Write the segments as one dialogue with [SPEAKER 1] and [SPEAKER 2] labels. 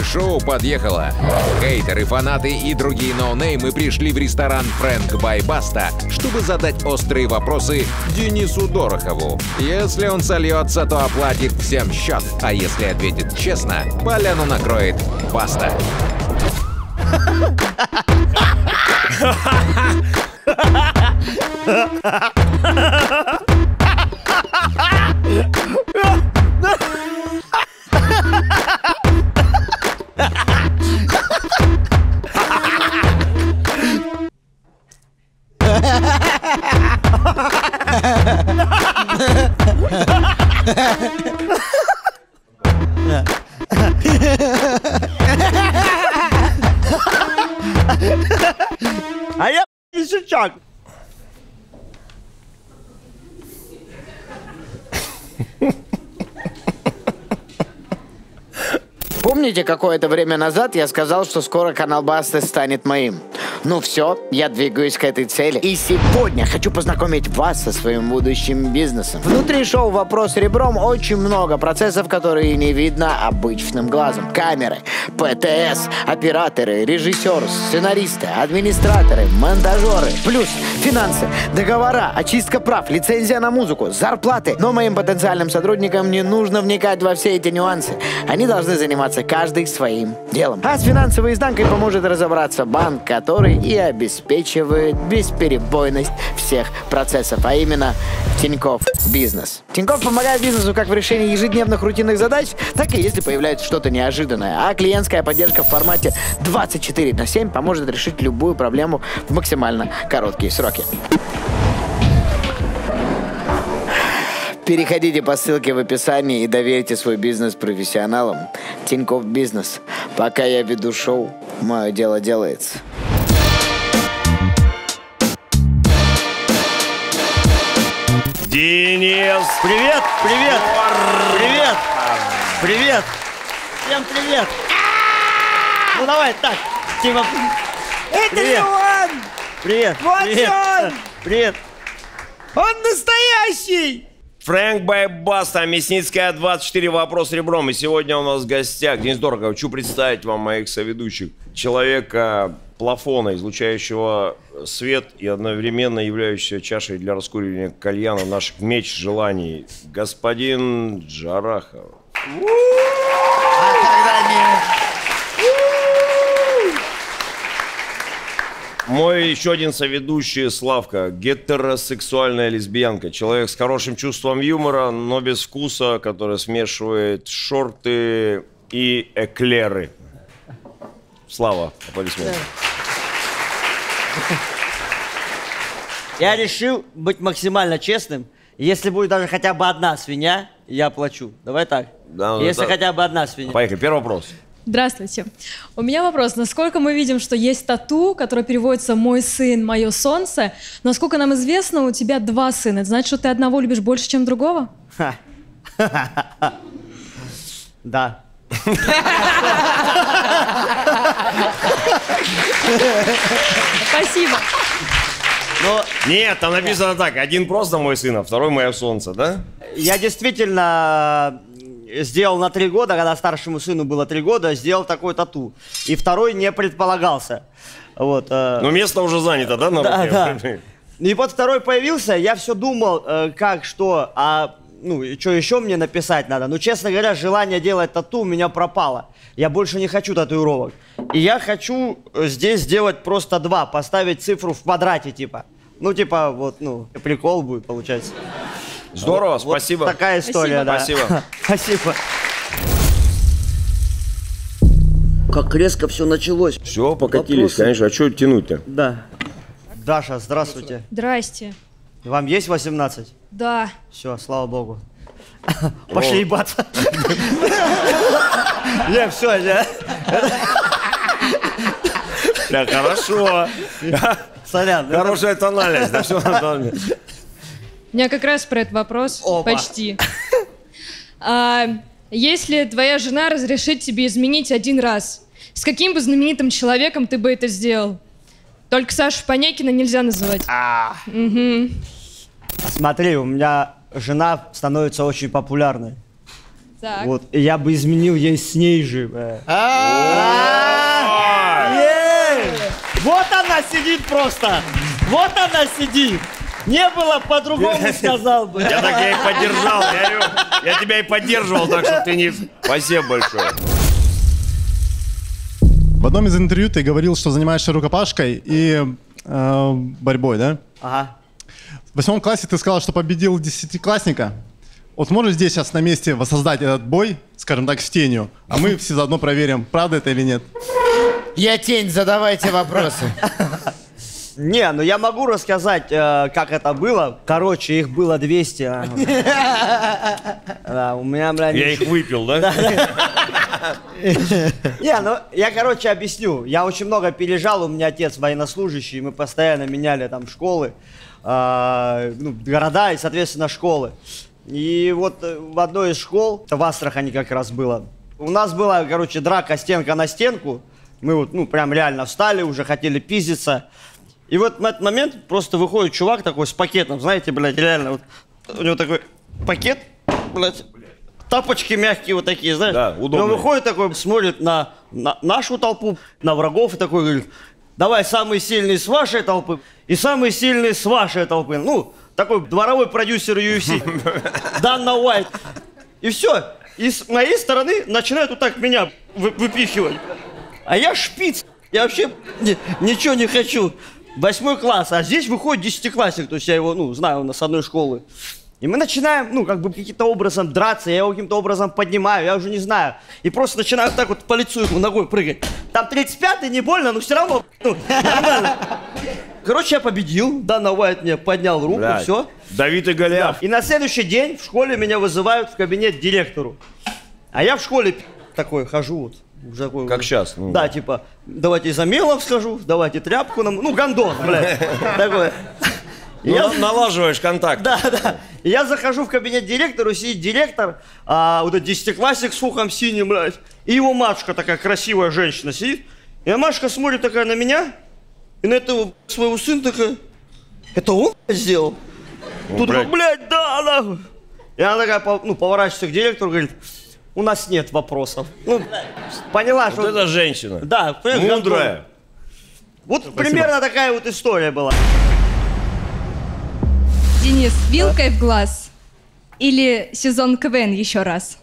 [SPEAKER 1] шоу подъехало. Хейтеры, фанаты и другие ноунеймы пришли в ресторан Фрэнк бай Баста, чтобы задать острые вопросы Денису Дорохову. Если он сольется, то оплатит всем счет, а если ответит честно, поляну накроет Баста.
[SPEAKER 2] А я Исачак.
[SPEAKER 3] Помните, какое-то время назад я сказал, что скоро канал Басты станет моим? Ну все, я двигаюсь к этой цели. И сегодня хочу познакомить вас со своим будущим бизнесом. Внутри шоу «Вопрос ребром» очень много процессов, которые не видно обычным глазом. Камеры, ПТС, операторы, режиссеры, сценаристы, администраторы, монтажеры. Плюс финансы, договора, очистка прав, лицензия на музыку, зарплаты. Но моим потенциальным сотрудникам не нужно вникать во все эти нюансы. Они должны заниматься каждый своим делом. А с финансовой изнанкой поможет разобраться банк, который и обеспечивает бесперебойность всех процессов, а именно Тинькофф Бизнес. Тинькофф помогает бизнесу как в решении ежедневных рутинных задач, так и если появляется что-то неожиданное. А клиентская поддержка в формате 24/7 поможет решить любую проблему в максимально короткие сроки. Переходите по ссылке в описании и доверьте свой бизнес профессионалам. Тинькофф Бизнес. Пока я веду шоу, мое дело делается.
[SPEAKER 2] Денис! Привет! Привет! Привет! Привет! Всем привет! Ну давай, так, Тима.
[SPEAKER 4] Это
[SPEAKER 2] Привет.
[SPEAKER 4] же он!
[SPEAKER 2] Привет!
[SPEAKER 4] Вот
[SPEAKER 2] Привет!
[SPEAKER 4] он!
[SPEAKER 2] Привет!
[SPEAKER 4] Он настоящий!
[SPEAKER 5] Фрэнк бай Баста, Мясницкая, 24, вопрос ребром. И сегодня у нас в гостях Денис Дорохов. Хочу представить вам моих соведущих. Человека плафона, излучающего свет и одновременно являющегося чашей для раскуривания кальяна наших меч желаний. Господин Джарахов.
[SPEAKER 4] А когда нет?
[SPEAKER 5] Мой еще один соведущий Славка. Гетеросексуальная лесбиянка. Человек с хорошим чувством юмора, но без вкуса, который смешивает шорты и эклеры. Слава, аплодисменты.
[SPEAKER 2] Я решил быть максимально честным. Если будет даже хотя бы одна свинья, я плачу. Давай так.
[SPEAKER 5] Да,
[SPEAKER 2] Если
[SPEAKER 5] да.
[SPEAKER 2] хотя бы одна свинья.
[SPEAKER 5] Поехали, первый вопрос.
[SPEAKER 6] Здравствуйте. У меня вопрос. Насколько мы видим, что есть тату, которое переводится «мой сын, мое солнце», насколько нам известно, у тебя 2 сына. Это значит, что ты одного любишь больше, чем другого?
[SPEAKER 2] Да.
[SPEAKER 6] Спасибо.
[SPEAKER 2] Но
[SPEAKER 5] Нет, там написано так. Один просто мой сын, а второй мое солнце, да?
[SPEAKER 2] я действительно сделал на 3 года, когда старшему сыну было 3 года, сделал такой тату. И второй не предполагался. Вот,
[SPEAKER 5] Но место уже занято, да, на руке?
[SPEAKER 2] да. И вот второй появился, я все думал, как, что, ну, и что еще мне написать надо. Но, честно говоря, желание делать тату у меня пропало. Я больше не хочу татуировок. И я хочу здесь сделать просто 2, поставить цифру в квадрате, типа. Ну, типа, вот, ну, прикол будет получаться.
[SPEAKER 5] Здорово,
[SPEAKER 2] Вот
[SPEAKER 5] спасибо.
[SPEAKER 2] такая история, да.
[SPEAKER 5] Спасибо.
[SPEAKER 2] Спасибо. Как резко все началось.
[SPEAKER 5] Все, покатились,
[SPEAKER 2] Вопросы?
[SPEAKER 5] конечно. А что тянуть-то?
[SPEAKER 2] Да. Даша, здравствуйте.
[SPEAKER 6] Здрасте.
[SPEAKER 2] Вам есть 18?
[SPEAKER 6] Да.
[SPEAKER 2] Все, слава богу. Пошли ебаться. Не, все, я.
[SPEAKER 5] Бля, хорошо.
[SPEAKER 2] Сорян.
[SPEAKER 5] Хорошая тональность, да все нормально.
[SPEAKER 6] У меня как раз про этот вопрос.
[SPEAKER 2] Опа.
[SPEAKER 6] Почти. Если твоя жена разрешит тебе изменить 1 раз, с каким бы знаменитым человеком ты бы это сделал? Только Сашу Понякина нельзя называть.
[SPEAKER 2] Смотри, у меня жена становится очень популярной.
[SPEAKER 6] Так.
[SPEAKER 2] Вот, и я бы изменил ей с ней же. Вот она сидит просто. Вот она сидит. Не было, по-другому сказал бы.
[SPEAKER 5] Я так и поддержал. Я тебя и поддерживал, так что ты не... Спасибо большое.
[SPEAKER 7] В одном из интервью ты говорил, что занимаешься рукопашкой и борьбой, да?
[SPEAKER 2] Ага.
[SPEAKER 7] В 8 классе ты сказал, что победил 10-классника. Вот можешь здесь сейчас на месте воссоздать этот бой, скажем так, с тенью, а мы все заодно проверим, правда это или нет.
[SPEAKER 3] Я тень, задавайте вопросы.
[SPEAKER 2] Не, ну я могу рассказать, как это было. Короче, их было 200. Да, у меня, блядь...
[SPEAKER 5] Я их выпил, да?
[SPEAKER 2] Не, ну я, короче, объясню. Я очень много переезжал, у меня отец военнослужащий, мы постоянно меняли там школы, города и, соответственно, школы. И вот в одной из школ, это в Астрахани как раз было, у нас была, короче, драка стенка на стенку. Мы вот, прям реально встали, уже хотели пиздиться. И вот в этот момент просто выходит чувак такой с пакетом, знаете, блядь, реально, вот у него такой пакет, блядь, тапочки мягкие вот такие, знаешь.
[SPEAKER 5] Да, удобные.
[SPEAKER 2] И он выходит такой, смотрит на нашу толпу, на врагов и такой говорит: давай самый сильный с вашей толпы и самый сильный с вашей толпы. Ну, такой дворовой продюсер UFC, Дана Уайт. И все. И с моей стороны начинают вот так меня выпихивать. А я шпиц. Я вообще ничего не хочу. 8 класс, а здесь выходит 10-классник, то есть я его, знаю, он с одной школы. И мы начинаем, каким-то образом драться, я его каким-то образом поднимаю, я уже не знаю. И просто начинаю так вот по лицу ему ногой прыгать. Там 35-й, не больно, но все равно, нормально. Короче, я победил, Дана Уайт мне поднял руку,
[SPEAKER 5] Блядь.
[SPEAKER 2] все.
[SPEAKER 5] Давид и Голиаф.
[SPEAKER 2] И на следующий день в школе меня вызывают в кабинет директору. А я в школе такой хожу вот. Уже такой,
[SPEAKER 5] Как сейчас.
[SPEAKER 2] Да, типа, давайте за мелом схожу, давайте тряпку нам. Гондон, блядь. Такой.
[SPEAKER 5] Налаживаешь контакт.
[SPEAKER 2] Да. И я захожу в кабинет директору, сидит директор, вот этот 10-классник с ухом синим, блядь. И его матушка такая красивая женщина сидит. И матушка смотрит такая на меня, и на этого своего сына такая: это он сделал? Тут такой: блядь, да, нахуй. И она такая, поворачивается к директору, говорит: у нас нет вопросов. Поняла,
[SPEAKER 5] Вот
[SPEAKER 2] что...
[SPEAKER 5] это женщина.
[SPEAKER 2] Да,
[SPEAKER 5] мудрая.
[SPEAKER 2] Вот примерно такая вот история была.
[SPEAKER 8] Денис, вилкой в глаз или сезон КВН еще раз?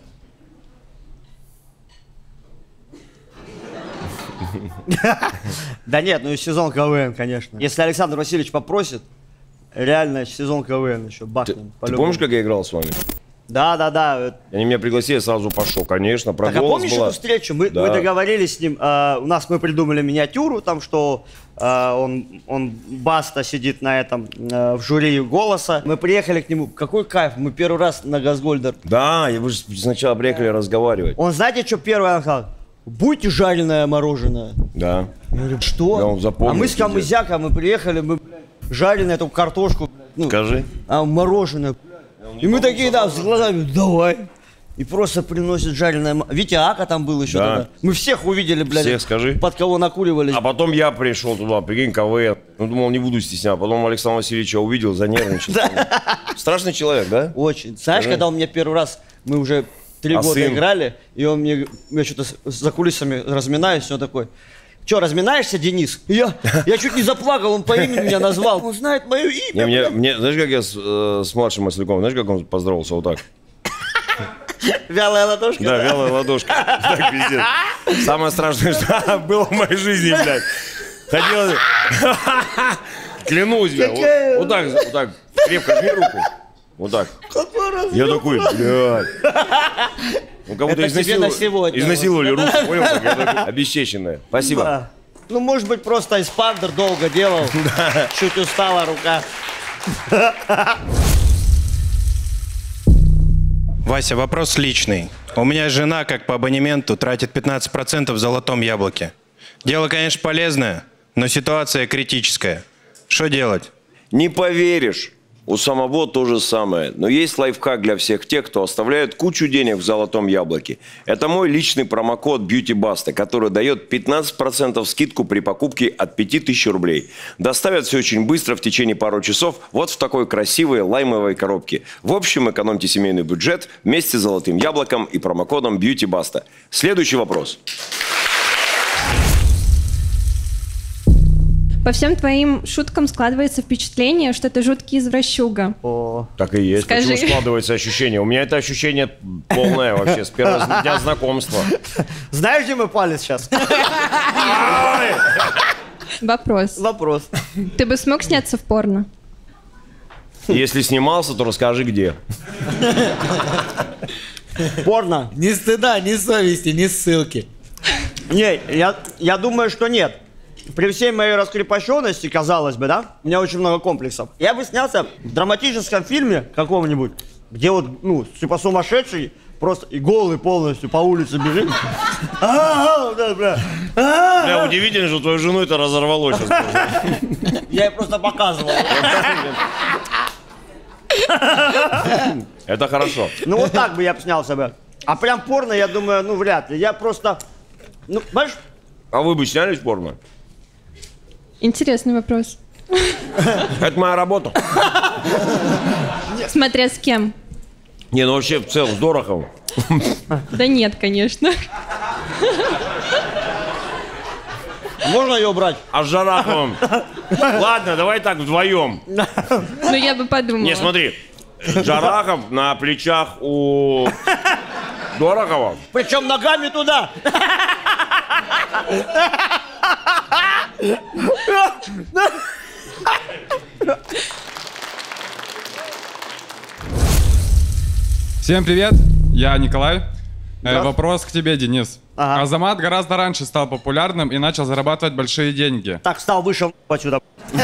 [SPEAKER 2] Да нет, сезон КВН, конечно. Если Александр Васильевич попросит, реально сезон КВН еще бахнем.
[SPEAKER 5] Ты помнишь, как я играл с вами?
[SPEAKER 2] Да.
[SPEAKER 5] Они меня пригласили, я сразу пошел, конечно, про
[SPEAKER 2] Так, а
[SPEAKER 5] голос
[SPEAKER 2] помнишь
[SPEAKER 5] была.
[SPEAKER 2] эту встречу? Мы
[SPEAKER 5] Да.
[SPEAKER 2] договорились с ним, мы придумали миниатюру, там, что он Баста сидит на этом, в жюри «Голоса». Мы приехали к нему, какой кайф, мы первый раз на Газгольдер.
[SPEAKER 5] Да, вы же сначала приехали разговаривать.
[SPEAKER 2] Он, знаете, что первое сказал? Будьте жареное мороженое.
[SPEAKER 5] Да.
[SPEAKER 2] Я говорю, что?
[SPEAKER 5] Да, он запомнил,
[SPEAKER 2] А мы с
[SPEAKER 5] пиздец.
[SPEAKER 2] Камызяком, мы приехали, мы жареную эту картошку,
[SPEAKER 5] Скажи.
[SPEAKER 2] мороженое. И мы такие, да, с глазами, давай. И просто приносят жареное мороженое. Витя Ака там был еще
[SPEAKER 5] Да.
[SPEAKER 2] тогда. Мы всех увидели, блядь.
[SPEAKER 5] Всех, скажи.
[SPEAKER 2] Под кого накуривались.
[SPEAKER 5] А потом я пришел туда, прикинь, КВН. Думал, не буду стесняться. Потом Александра Васильевича увидел, занервничал. Страшный человек, да?
[SPEAKER 2] Очень. Знаешь,
[SPEAKER 5] Да.
[SPEAKER 2] когда у меня первый раз, мы уже 3
[SPEAKER 5] А
[SPEAKER 2] года
[SPEAKER 5] сын?
[SPEAKER 2] играли, и он мне, я что-то за кулисами разминаюсь, он такой: че, разминаешься, Денис? И я чуть не заплакал, он по имени меня назвал. Он знает мое имя.
[SPEAKER 5] Мне, знаешь, как я с младшим Масляком, знаешь, как он поздоровался вот так?
[SPEAKER 2] Вялая ладошка.
[SPEAKER 5] Да, вялая ладошка. Так, пиздец. Самое страшное, что было в моей жизни, блядь. Хотел... Клянусь, блядь. Вот так, крепко жми руку. Вот так. Я такой, блядь. Ну, как будто
[SPEAKER 2] Это тебе на сегодня.
[SPEAKER 5] изнасиловали руку, понял? Как я такой, обесчещенная. Спасибо.
[SPEAKER 2] Да. Может быть, просто эспандер долго делал. Чуть устала рука.
[SPEAKER 9] Вася, вопрос личный. У меня жена, как по абонементу, тратит 15% в золотом яблоке. Дело, конечно, полезное, но ситуация критическая. Что делать?
[SPEAKER 5] Не поверишь. У самого то же самое. Но есть лайфхак для всех тех, кто оставляет кучу денег в золотом яблоке. Это мой личный промокод BeautyBasta, который дает 15% скидку при покупке от 5000 рублей. Доставят все очень быстро, в течение пару часов, вот в такой красивой лаймовой коробке. В общем, экономьте семейный бюджет вместе с золотым яблоком и промокодом BeautyBasta. Следующий вопрос.
[SPEAKER 8] По всем твоим шуткам складывается впечатление, что ты жуткий извращуга.
[SPEAKER 5] Так и есть.
[SPEAKER 8] Скажи.
[SPEAKER 5] Почему складывается ощущение? У меня это ощущение полное вообще с первого дня знакомства.
[SPEAKER 2] Знаешь, где мой палец сейчас?
[SPEAKER 8] Вопрос.
[SPEAKER 2] Вопрос.
[SPEAKER 8] Ты бы смог сняться в порно?
[SPEAKER 5] Если снимался, то расскажи, где.
[SPEAKER 2] Порно?
[SPEAKER 4] Ни стыда, ни совести, ни ссылки.
[SPEAKER 2] Не, я думаю, что нет. При всей моей раскрепощенности, казалось бы, да, у меня очень много комплексов. Я бы снялся в драматическом фильме каком-нибудь, где вот, ну, типа сумасшедший, просто и голый полностью по улице бежит.
[SPEAKER 5] Бля, удивительно, что твою жену это разорвало сейчас.
[SPEAKER 2] Я ей просто показывал.
[SPEAKER 5] Это хорошо.
[SPEAKER 2] Ну вот так бы я бы снялся бы. А прям порно, я думаю, ну вряд ли. Я просто, ну, понимаешь?
[SPEAKER 5] А вы бы снялись в порно?
[SPEAKER 8] Интересный вопрос.
[SPEAKER 5] Это моя работа.
[SPEAKER 8] Смотря с кем.
[SPEAKER 5] Не, ну вообще в целом с Дороховым.
[SPEAKER 8] Да нет, конечно.
[SPEAKER 2] Можно ее брать?
[SPEAKER 5] А с Жараховым? Ладно, давай так вдвоем.
[SPEAKER 8] Ну, я бы подумала.
[SPEAKER 5] Не, смотри. Жарахов на плечах у Дорохова.
[SPEAKER 2] Причем ногами туда.
[SPEAKER 10] Всем привет, я Николай. Вопрос к тебе, Денис.
[SPEAKER 2] Ага.
[SPEAKER 10] Азамат гораздо раньше стал популярным и начал зарабатывать большие деньги.
[SPEAKER 2] Так, встал, вышел отсюда.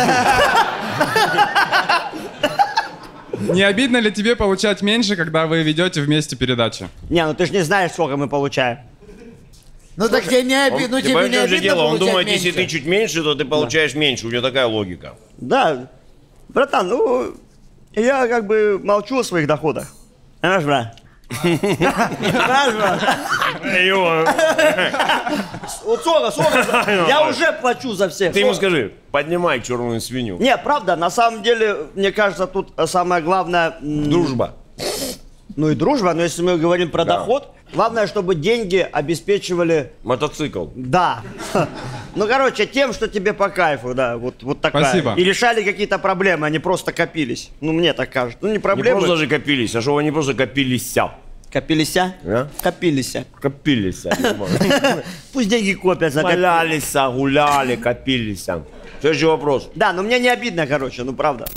[SPEAKER 10] Не обидно ли тебе получать меньше, когда вы ведете вместе передачи?
[SPEAKER 2] Не, ну ты же не знаешь, сколько мы получаем.
[SPEAKER 4] Ну так тебе не обидно, ну тебе не
[SPEAKER 5] же
[SPEAKER 4] обидно
[SPEAKER 5] дело, он
[SPEAKER 4] получать
[SPEAKER 5] думает,
[SPEAKER 4] меньше?
[SPEAKER 5] если ты чуть меньше, то ты получаешь меньше. У него такая логика.
[SPEAKER 2] Да, братан, ну, я как бы молчу о своих доходах. Понимаешь, брат? Понимаешь, брат? Вот сколько, я уже плачу за всех.
[SPEAKER 5] Ты ему скажи, поднимай черную свинью.
[SPEAKER 2] Не, правда, на самом деле, мне кажется, тут самое главное...
[SPEAKER 5] Дружба.
[SPEAKER 2] Ну и дружба, но если мы говорим про доход, главное, чтобы деньги обеспечивали...
[SPEAKER 5] Мотоцикл.
[SPEAKER 2] Да. Ну, короче, тем, что тебе по кайфу, да, вот такая.
[SPEAKER 10] Спасибо.
[SPEAKER 2] И решали какие-то проблемы, они просто копились. Ну, мне так кажется. Ну, не
[SPEAKER 5] Не
[SPEAKER 2] проблемы.
[SPEAKER 5] просто даже копились, а что они просто копились-ся.
[SPEAKER 2] Копилися?
[SPEAKER 5] А?
[SPEAKER 2] Копилися.
[SPEAKER 5] Копились.
[SPEAKER 2] Пусть деньги копятся.
[SPEAKER 5] Валялись, гуляли, копились. Следующий вопрос.
[SPEAKER 2] Да, но мне не обидно, короче, ну правда.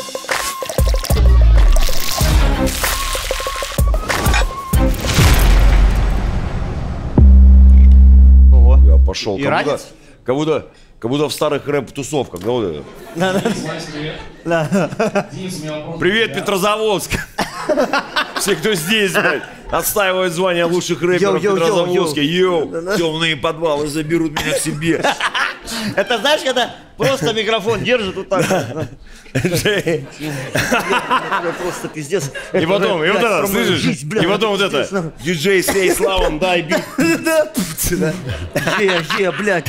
[SPEAKER 2] Ого.
[SPEAKER 5] Я пошел.
[SPEAKER 2] Иранец?
[SPEAKER 5] Как будто в старых рэп-тусовках. Да, вот это. Привет, Петрозаводск. Все, кто здесь, блядь, отстаивают звание лучших рэперов в Петрозаводске. Йоу, темные подвалы заберут меня к себе.
[SPEAKER 2] Это знаешь, когда просто микрофон держит вот так. Просто пиздец.
[SPEAKER 5] И потом, и вот это, слышишь? И потом вот это. Диджей Сей Славан, дай бит.
[SPEAKER 2] Блядь.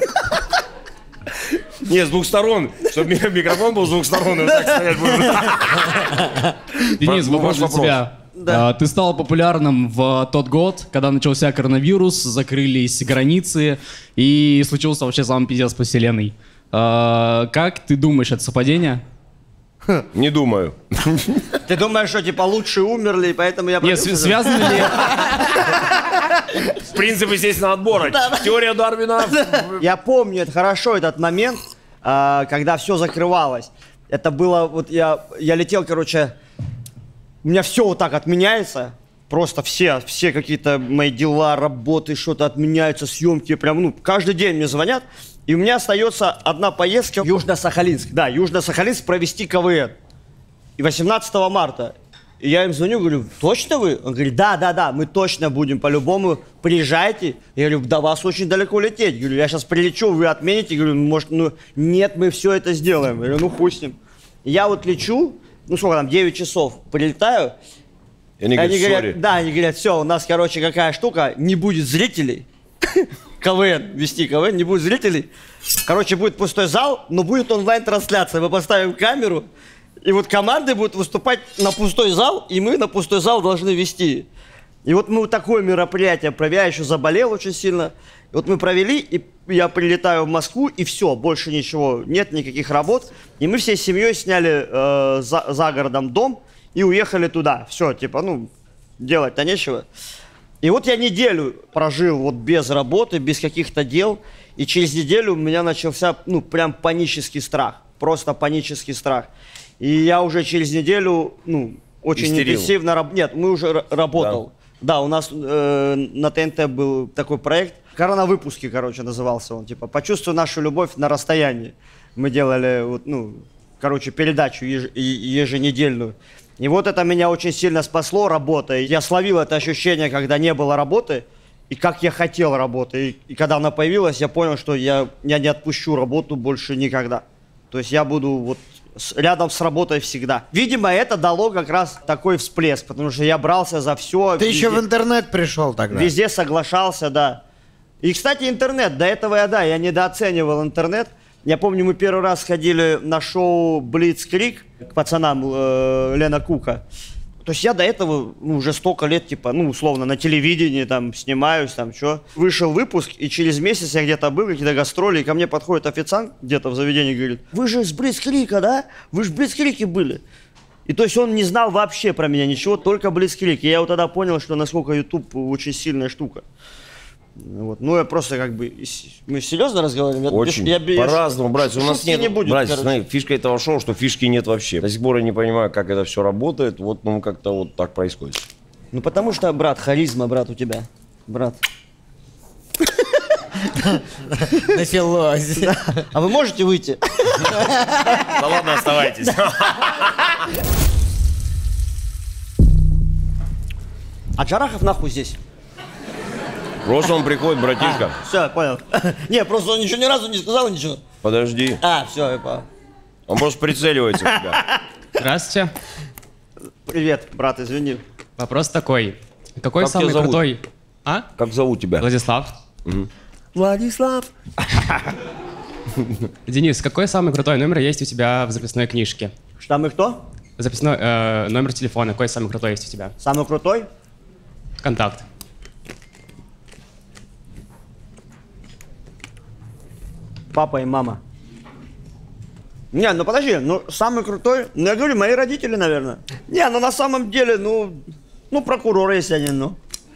[SPEAKER 5] Не, с двух сторон. Чтобы микрофон был с двух сторон. И вот так стоять будет.
[SPEAKER 11] Денис, вопрос для тебя.
[SPEAKER 2] Да.
[SPEAKER 11] Ты стал популярным в тот год, когда начался коронавирус, закрылись границы и случился вообще самый пиздец по вселенной. Как ты думаешь, это совпадение?
[SPEAKER 5] Не думаю.
[SPEAKER 2] Ты думаешь, что типа лучшие умерли, и поэтому я...
[SPEAKER 11] Нет, связано ли...
[SPEAKER 5] Принцип, естественно, отбора. Теория Дарвина.
[SPEAKER 2] Я помню это хорошо, этот момент, когда все закрывалось. Это было, вот я летел, короче, у меня все вот так отменяется. Просто все какие-то мои дела, работы, что-то отменяются, съемки. Прям, ну, каждый день мне звонят. И у меня остается одна поездка в Южно-Сахалинск. Да, Южно-Сахалинск провести КВН. И 18 марта. И я им звоню, говорю, точно вы? Он говорит, да, мы точно будем по-любому, приезжайте. Я говорю, до вас очень далеко лететь. Говорю, я сейчас прилечу, вы отмените. Говорю, может, ну, нет, мы все это сделаем. Я говорю, ну, хуй с ним. И я вот лечу, ну сколько там, 9 часов прилетаю.
[SPEAKER 5] И они говорят,
[SPEAKER 2] да, они говорят, все, у нас, короче, какая штука, не будет зрителей. КВН, вести КВН, не будет зрителей. Короче, будет пустой зал, но будет онлайн-трансляция. Мы поставим камеру, и вот команды будут выступать на пустой зал, и мы на пустой зал должны вести. И вот мы вот такое мероприятие провели, я еще заболел очень сильно. И вот мы провели, и я прилетаю в Москву, и все, больше ничего, нет никаких работ. И мы всей семьей сняли за городом дом и уехали туда. Все, типа, ну, делать-то нечего. И вот я неделю прожил вот без работы, без каких-то дел. И через неделю у меня начался, ну, прям панический страх. Просто панический страх. И я уже через неделю, ну, очень интенсивно работал. Нет, мы уже работал. Да, у нас на ТНТ был такой проект. Коронавыпуски, короче, назывался он. Типа, почувствуй нашу любовь на расстоянии. Мы делали, вот, ну, короче, передачу еженедельную. И вот это меня очень сильно спасло, работа. И я словил это ощущение, когда не было работы, и как я хотел работы. И когда она появилась, я понял, что я не отпущу работу больше никогда. То есть я буду вот рядом с работой всегда. Видимо, это дало как раз такой всплеск, потому что я брался за все.
[SPEAKER 4] Ты еще в интернет пришел тогда.
[SPEAKER 2] Везде соглашался, да. И, кстати, интернет. До этого я недооценивал интернет. Я помню, мы первый раз ходили на шоу «Блицкриг» к пацанам Лена Кука. То есть я до этого, ну, уже столько лет, типа, ну, условно, на телевидении там снимаюсь, там, что. Вышел выпуск, и через месяц я где-то был, какие-то гастроли, и ко мне подходит официант где-то в заведении и говорит: вы же с Блицкрига, да? Вы же в Блицкриге были. И то есть он не знал вообще про меня ничего, только Блицкриг. И я вот тогда понял, что насколько YouTube очень сильная штука. Вот. Ну, я просто как бы... Мы серьезно разговариваем?
[SPEAKER 5] Очень. По-разному, братья. У нас нет...
[SPEAKER 2] Не будет,
[SPEAKER 5] братья, знаете, фишка этого шоу, что фишки нет вообще. До сих пор я не понимаю, как это все работает. Вот, ну, как-то вот так происходит.
[SPEAKER 2] Ну, потому что, брат, харизма, брат, у тебя. Брат.
[SPEAKER 4] Началось.
[SPEAKER 2] А вы можете выйти?
[SPEAKER 5] Да ладно, оставайтесь.
[SPEAKER 2] А Джарахов нахуй здесь?
[SPEAKER 5] Просто он приходит, братишка.
[SPEAKER 2] Все, понял. Не, просто он еще ни разу не сказал ничего.
[SPEAKER 5] Подожди.
[SPEAKER 2] Все, я понял.
[SPEAKER 5] Он просто прицеливается в тебя.
[SPEAKER 11] Здравствуйте.
[SPEAKER 2] Привет, брат, извини.
[SPEAKER 11] Вопрос такой. Какой
[SPEAKER 5] Как
[SPEAKER 11] самый
[SPEAKER 5] тебя зовут?
[SPEAKER 11] крутой... А?
[SPEAKER 5] Как зовут тебя?
[SPEAKER 11] Владислав.
[SPEAKER 2] Владислав.
[SPEAKER 11] Денис, какой самый крутой номер есть у тебя в записной книжке?
[SPEAKER 2] Самый кто?
[SPEAKER 11] Записной номер телефона. Какой самый крутой есть у тебя?
[SPEAKER 2] Самый крутой?
[SPEAKER 11] Контакт.
[SPEAKER 2] Папа и мама. Не, ну подожди, ну самый крутой, ну я говорю, мои родители, наверное. Не, ну на самом деле, ну прокурор, если они, ну.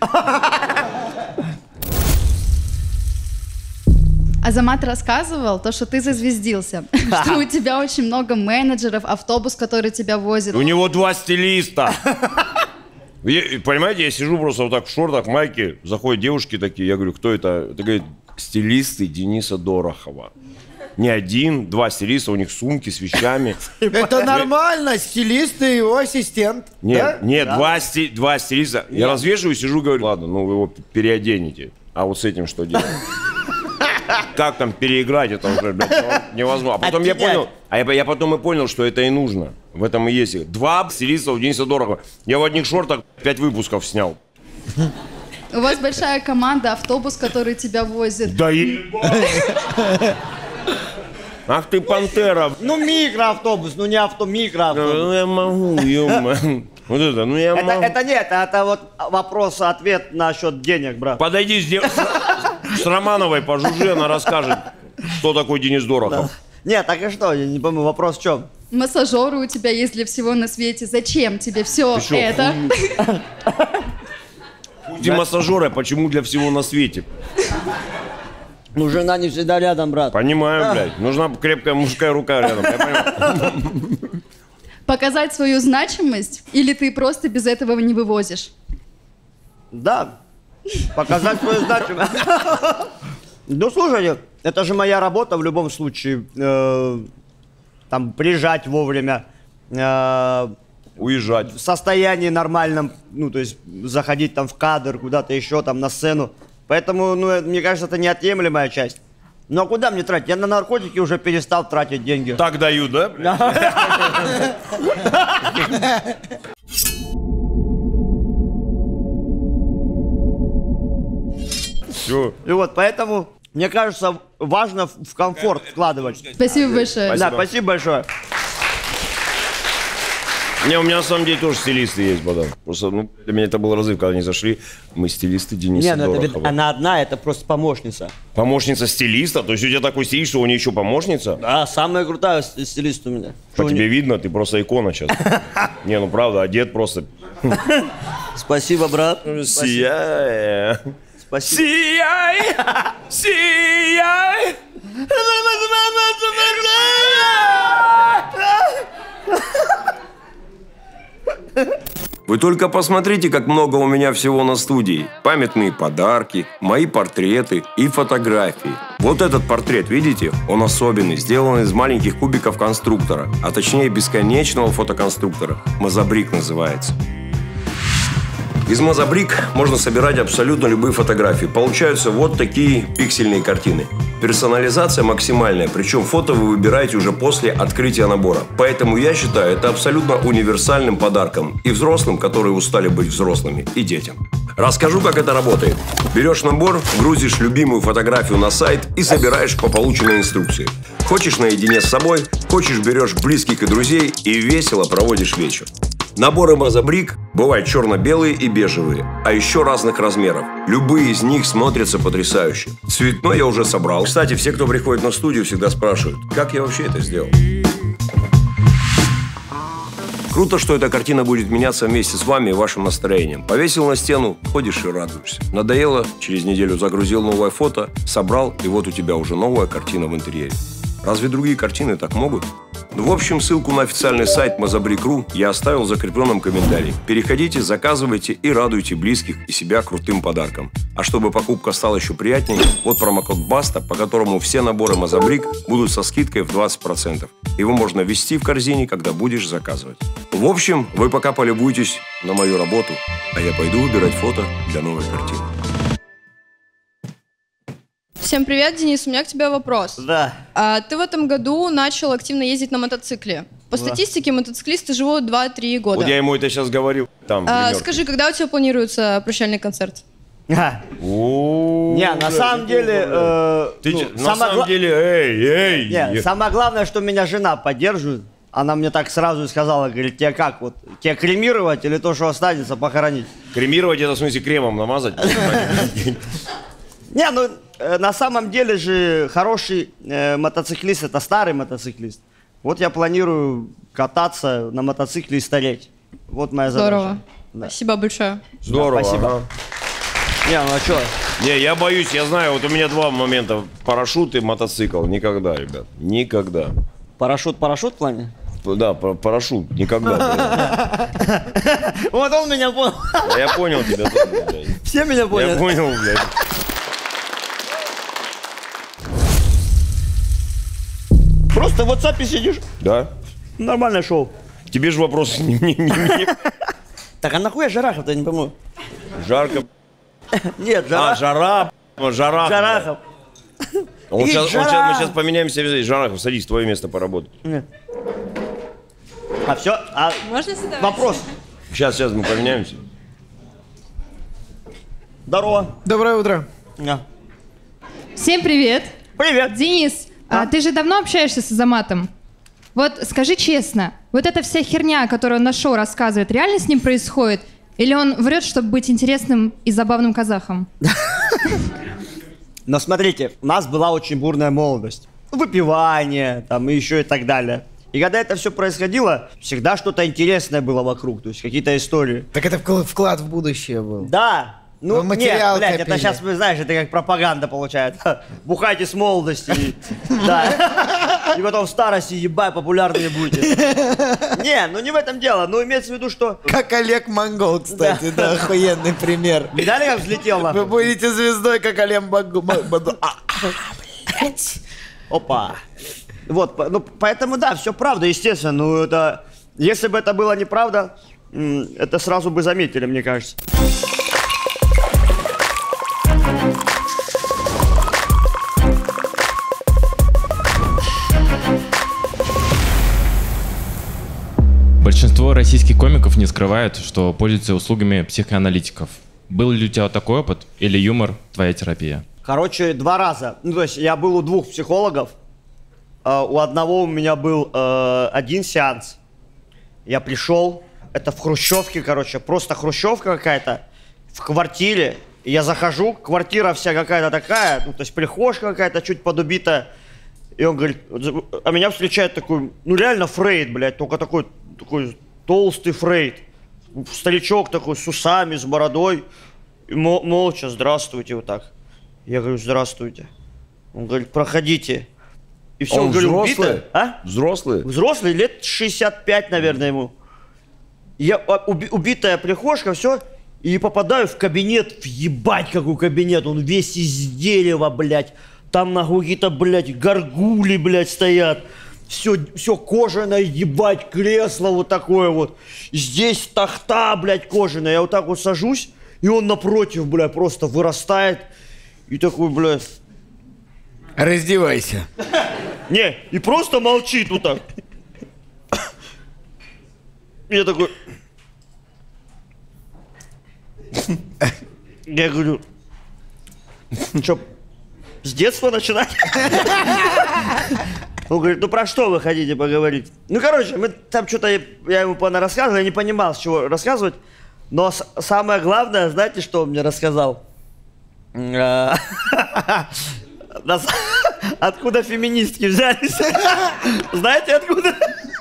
[SPEAKER 8] Азамат рассказывал, то, что ты зазвездился, что у тебя очень много менеджеров, автобус, который тебя возит.
[SPEAKER 5] У него 2 стилиста. Понимаете, я сижу просто вот так в шортах, майке, заходят девушки такие, я говорю, кто это? Это говорит, стилисты Дениса Дорохова. Не 1, 2 стилиста, у них сумки с вещами.
[SPEAKER 4] Это нормально, стилист и его ассистент.
[SPEAKER 5] Нет, нет, 2 стилиста. Я развешиваю, сижу, говорю, ладно, ну вы его переоденете. А вот с этим что делать? Как там переиграть, это уже, блядь, невозможно. А потом я понял, я потом и понял, что это и нужно. В этом и есть. 2 стилиста у Дениса Дорохова. Я в одних шортах 5 выпусков снял.
[SPEAKER 8] У вас большая команда, автобус, который тебя возит.
[SPEAKER 5] Да ебать! Ах ты пантера!
[SPEAKER 2] Ну микроавтобус, ну не микроавтобус.
[SPEAKER 5] Ну я могу, ё-моё. Вот это, ну я могу.
[SPEAKER 2] Это нет, это вот вопрос-ответ насчет денег, брат.
[SPEAKER 5] Подойди с Романовой, пожужжи, она расскажет, кто такой Денис Дорохов.
[SPEAKER 2] Нет, так и что, я не пойму, вопрос в чем?
[SPEAKER 8] Массажеры у тебя есть для всего на свете. Зачем тебе все это?
[SPEAKER 5] Пусть и массажеры, почему для всего на свете?
[SPEAKER 2] Ну, жена не всегда рядом, брат.
[SPEAKER 5] Понимаю, блядь. Нужна крепкая мужская рука рядом, я понимаю.
[SPEAKER 8] Показать свою значимость? Или ты просто без этого не вывозишь?
[SPEAKER 2] Да, показать свою значимость. Ну, слушайте, это же моя работа в любом случае. Там, приезжать вовремя.
[SPEAKER 5] Уезжать.
[SPEAKER 2] В состоянии нормальном, ну, то есть, заходить там в кадр, куда-то еще, там, на сцену. Поэтому, ну, мне кажется, это неотъемлемая часть. Ну а куда мне тратить? Я на наркотики уже перестал тратить деньги.
[SPEAKER 5] Так дают, да? Все.
[SPEAKER 2] И вот поэтому, мне кажется, важно в комфорт вкладывать.
[SPEAKER 8] Спасибо большое.
[SPEAKER 2] Да, спасибо большое.
[SPEAKER 5] Не, у меня на самом деле тоже стилисты есть, Богдан. Просто, ну, для меня это был разрыв, когда они зашли. Мы стилисты Дениса
[SPEAKER 2] Не, ну это
[SPEAKER 5] Дорохова.
[SPEAKER 2] она одна, это просто помощница.
[SPEAKER 5] Помощница стилиста? То есть у тебя такой стилист, что у нее еще помощница?
[SPEAKER 2] Да, самая крутая стилист у меня.
[SPEAKER 5] По тебе видно, ты просто икона сейчас. Не, ну правда, одет просто.
[SPEAKER 2] Спасибо, брат.
[SPEAKER 5] Сияй.
[SPEAKER 2] Спасибо.
[SPEAKER 5] Сияй! Сияй! Вы только посмотрите, как много у меня всего на студии. Памятные подарки, мои портреты и фотографии. Вот этот портрет, видите? Он особенный, сделан из маленьких кубиков конструктора, а точнее бесконечного фотоконструктора. Мозабрик называется. Из мозабрик можно собирать абсолютно любые фотографии. Получаются вот такие пиксельные картины. Персонализация максимальная, причем фото вы выбираете уже после открытия набора. Поэтому я считаю это абсолютно универсальным подарком и взрослым, которые устали быть взрослыми, и детям. Расскажу, как это работает. Берешь набор, грузишь любимую фотографию на сайт и собираешь по полученной инструкции. Хочешь наедине с собой, хочешь берешь близких и друзей и весело проводишь вечер. Наборы мозабрик бывают черно-белые и бежевые, а еще разных размеров. Любые из них смотрятся потрясающе. Цветной я уже собрал. Кстати, все, кто приходит на студию, всегда спрашивают, как я вообще это сделал. Круто, что эта картина будет меняться вместе с вами и вашим настроением. Повесил на стену, ходишь и радуешься. Надоело, через неделю загрузил новое фото, собрал, и вот у тебя уже новая картина в интерьере. Разве другие картины так могут? Ну, в общем, ссылку на официальный сайт Mozabrik.ru я оставил в закрепленном комментарии. Переходите, заказывайте и радуйте близких и себя крутым подарком. А чтобы покупка стала еще приятнее, вот промокод BASTA, по которому все наборы Mozabrik будут со скидкой в 20%. Его можно ввести в корзине, когда будешь заказывать. В общем, вы пока полюбуйтесь на мою работу, а я пойду выбирать фото для новой картины.
[SPEAKER 12] Всем привет, Денис, у меня к тебе вопрос.
[SPEAKER 2] Да.
[SPEAKER 12] Ты в этом году начал активно ездить на мотоцикле. По статистике мотоциклисты живут 2-3 года.
[SPEAKER 5] Вот я ему это сейчас говорил. Там,
[SPEAKER 12] скажи, когда у тебя планируется прощальный концерт?
[SPEAKER 2] Не, на самом деле...
[SPEAKER 5] На самом деле, эй!
[SPEAKER 2] Самое главное, что меня жена поддерживает. Она мне так сразу и сказала, говорит, тебе как, вот, тебе кремировать или то, что останется, похоронить?
[SPEAKER 5] Кремировать это в смысле кремом намазать?
[SPEAKER 2] Не, ну на самом деле же хороший мотоциклист это старый мотоциклист. Вот я планирую кататься на мотоцикле и стареть. Вот моя задача.
[SPEAKER 12] Здорово. Да. Спасибо большое.
[SPEAKER 5] Здорово.
[SPEAKER 2] Да, спасибо.
[SPEAKER 5] Ага.
[SPEAKER 2] Не, ну а что?
[SPEAKER 5] Не, я боюсь, я знаю, вот у меня два момента. Парашют и мотоцикл. Никогда, ребят. Никогда.
[SPEAKER 2] Парашют в плане?
[SPEAKER 5] Да, парашют. Никогда.
[SPEAKER 2] Вот он меня понял.
[SPEAKER 5] Я понял тебя.
[SPEAKER 2] Все меня поняли.
[SPEAKER 5] Я понял, блядь.
[SPEAKER 2] Просто в WhatsApp сидишь.
[SPEAKER 5] Да.
[SPEAKER 2] Нормальное шоу.
[SPEAKER 5] Тебе же вопрос не мне.
[SPEAKER 2] Так а нахуя Жарахов-то, я не пойму?
[SPEAKER 5] Жарко.
[SPEAKER 2] Нет,
[SPEAKER 5] Жарахов.
[SPEAKER 2] Жарахов.
[SPEAKER 5] Мы сейчас поменяемся. Жарахов, садись, твое место поработать.
[SPEAKER 2] Нет. А все?
[SPEAKER 12] Можно сюда?
[SPEAKER 2] Вопрос.
[SPEAKER 5] Сейчас мы поменяемся.
[SPEAKER 2] Здорово.
[SPEAKER 4] Доброе утро.
[SPEAKER 8] Всем привет.
[SPEAKER 2] Привет.
[SPEAKER 8] Денис, ты же давно общаешься с Азаматом? Вот скажи честно, вот эта вся херня, которую он на шоу рассказывает, реально с ним происходит? Или он врет, чтобы быть интересным и забавным казахом?
[SPEAKER 2] Но смотрите, у нас была очень бурная молодость. Выпивание, там, и еще и так далее. И когда это все происходило, всегда что-то интересное было вокруг, то есть какие-то истории.
[SPEAKER 4] Так это вклад в будущее был.
[SPEAKER 2] Да. Ну,
[SPEAKER 4] материал
[SPEAKER 2] нет, блядь,
[SPEAKER 4] копили.
[SPEAKER 2] это сейчас, вы знаешь, это как пропаганда получается. Бухайте с молодости. Да. И потом в старости, ебать, популярные будете. Не, ну не в этом дело. Ну, имеется в виду, что...
[SPEAKER 4] Как Олег Монгол, кстати, да, охуенный пример.
[SPEAKER 2] Видали, как взлетел нахуй?
[SPEAKER 4] Вы будете звездой, как Олег Монгол.
[SPEAKER 2] Опа. Вот, ну, поэтому, да, все правда, естественно. Ну, это... Если бы это было неправда, это сразу бы заметили, мне кажется.
[SPEAKER 13] Большинство российских комиков не скрывают, что пользуются услугами психоаналитиков. Был ли у тебя такой опыт или юмор твоя терапия?
[SPEAKER 2] Короче, 2 раза. Ну, то есть я был у 2 психологов. У одного у меня был 1 сеанс. Я пришел, это в хрущевке, короче, просто хрущевка какая-то, в квартире. И я захожу, квартира вся какая-то такая, ну, то есть прихожка какая-то чуть подубитая. И он говорит, а меня встречает такой, ну реально Фрейд, блядь, только такой толстый Фрейд. Старичок такой с усами, с бородой. И молча, здравствуйте, вот так. Я говорю, здравствуйте. Он говорит, проходите. И все, он говорит,
[SPEAKER 5] взрослый?
[SPEAKER 2] А?
[SPEAKER 5] Взрослый?
[SPEAKER 2] Взрослый, лет 65, наверное, ему. Я убитая прихожка, все. И попадаю в кабинет, въебать какой кабинет. Он весь из дерева, блядь. Там нахуй какие-то, блядь, горгули, блядь, стоят. Все кожаное, ебать, кресло вот такое вот. Здесь тахта, блядь, кожаная. Я вот так вот сажусь, и он напротив, блядь, просто вырастает. И такой, блядь...
[SPEAKER 3] Раздевайся.
[SPEAKER 2] Не, и просто молчит вот так. Я такой... Я говорю, что, с детства начинать? Он говорит, ну про что вы хотите поговорить? Ну, короче, мы там что-то, я ему рассказывал, я не понимал, с чего рассказывать. Но самое главное, знаете, что он мне рассказал? Откуда феминистки взялись? Знаете, откуда?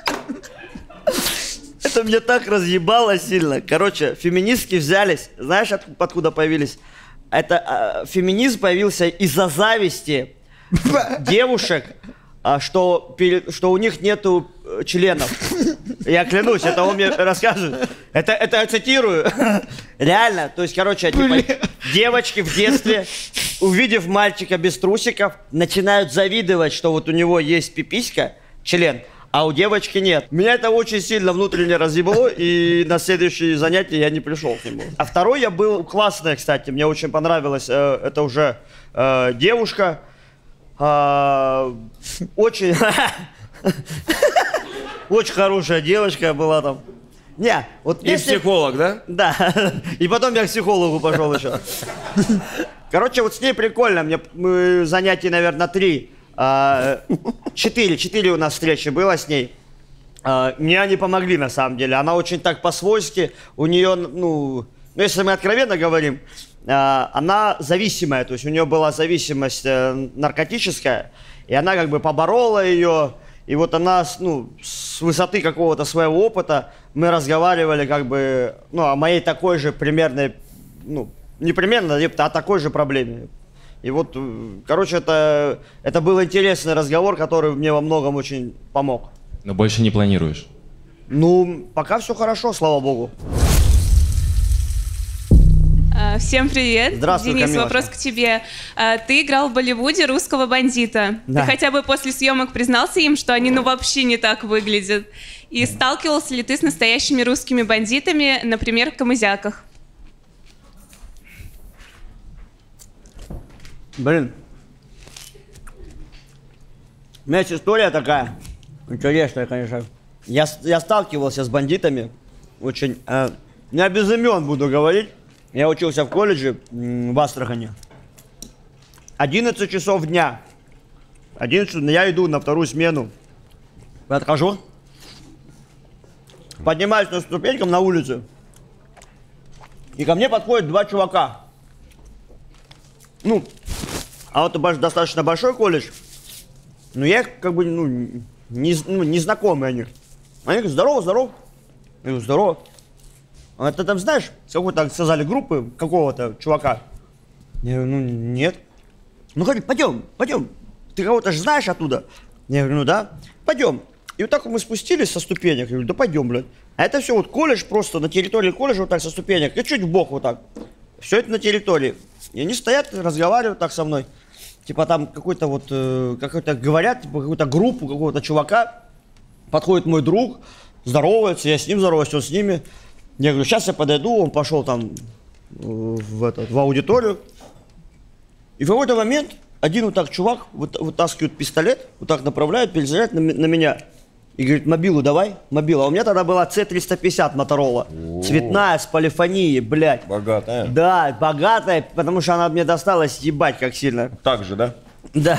[SPEAKER 2] Это мне так разъебало сильно. Короче, феминистки взялись. Знаешь, откуда появились? Это феминизм появился из-за зависти девушек, что у них нету членов. Я клянусь, это он мне рассказывает. Это я цитирую. Реально. То есть, короче, типа, девочки в детстве, увидев мальчика без трусиков, начинают завидовать, что вот у него есть пиписька, член, а у девочки нет. Меня это очень сильно внутренне разъебало, и на следующее занятие я не пришел к нему. А второй я был классный, кстати, мне очень понравилось. Это уже девушка. Очень... Очень хорошая девочка была там. Не, вот
[SPEAKER 5] и если... психолог, да?
[SPEAKER 2] Да. И потом я к психологу пошел еще. Короче, вот с ней прикольно. Мне занятий, наверное, 3. 4 у нас встречи было с ней. Мне они помогли, на самом деле. Она очень так по-свойски. У нее, ну, если мы откровенно говорим, она зависимая. То есть у нее была зависимость наркотическая. И она как бы поборола ее. И вот она, ну, с высоты какого-то своего опыта мы разговаривали как бы, ну, о моей такой же примерной, ну, не примерно, а такой же проблеме. И вот, короче, это был интересный разговор, который мне во многом очень помог.
[SPEAKER 13] Но больше не планируешь?
[SPEAKER 2] Ну, пока все хорошо, слава богу.
[SPEAKER 14] Всем привет.
[SPEAKER 2] Здравствуй,
[SPEAKER 14] Денис,
[SPEAKER 2] Камилочка.
[SPEAKER 14] вопрос к тебе. Ты играл в Болливуде русского бандита.
[SPEAKER 2] Да.
[SPEAKER 14] Ты хотя бы после съемок признался им, что они ну вообще не так выглядят? И сталкивался ли ты с настоящими русскими бандитами, например, в Камызяках?
[SPEAKER 2] Блин. У меня есть история такая. Интересная, конечно. Я сталкивался с бандитами. Очень... я без имен буду говорить. Я учился в колледже в Астрахани. 11 часов дня. 11 я иду на вторую смену. Отхожу. Поднимаюсь на ступенькам на улице. И ко мне подходят 2 чувака. Ну, а вот достаточно большой колледж. Но я как бы, не знакомый они. Они говорят, здорово, здорово. Я говорю, здорово. А ты там знаешь, с какой-то, сказали, группы какого-то чувака? Я говорю, ну, нет. Ну, говорит, пойдем. Ты кого-то же знаешь оттуда? Я говорю, ну да. Пойдем. И вот так мы спустились со ступенек. Я говорю, да пойдем, блядь. А это все вот колледж, просто на территории колледжа вот так со ступенек. И чуть вбок вот так. Все это на территории. И они стоят, разговаривают так со мной. Типа там какой-то вот, какой-то говорят, типа какую-то группу, какого-то чувака. Подходит мой друг, здоровается, я с ним здороваюсь, он с ними. Я говорю, сейчас я подойду, он пошел там в аудиторию. И в какой-то момент один вот так чувак вытаскивает пистолет, вот так направляет, перезаряд на меня. И говорит, мобилу давай, мобила. А у меня тогда была C350 Моторола. Цветная, с полифонией, блядь.
[SPEAKER 5] Богатая.
[SPEAKER 2] Да, богатая, потому что она мне досталась, ебать, как сильно.
[SPEAKER 5] Так же, да?
[SPEAKER 2] Да.